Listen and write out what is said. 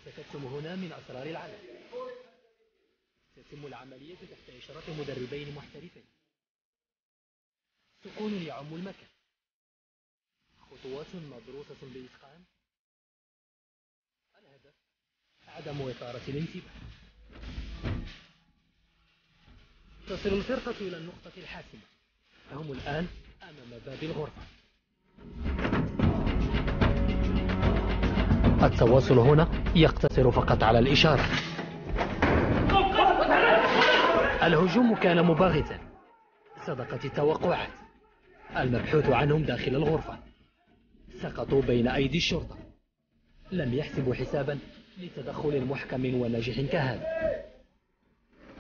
ستكتم هنا من أسرار العالم. تتم العملية تحت إشراف مدربين محترفين. سكون يعم المكان، خطوات مدروسة بإتقان. الهدف عدم إثارة الانتباه. تصل الفرقة إلى النقطة الحاسمة، فهم الآن أمام باب الغرفة. التواصل هنا يقتصر فقط على الإشارة. الهجوم كان مباغتا، صدقت التوقعات. المبحوث عنهم داخل الغرفة سقطوا بين أيدي الشرطة. لم يحسبوا حسابا لتدخل محكم وناجح كهذا.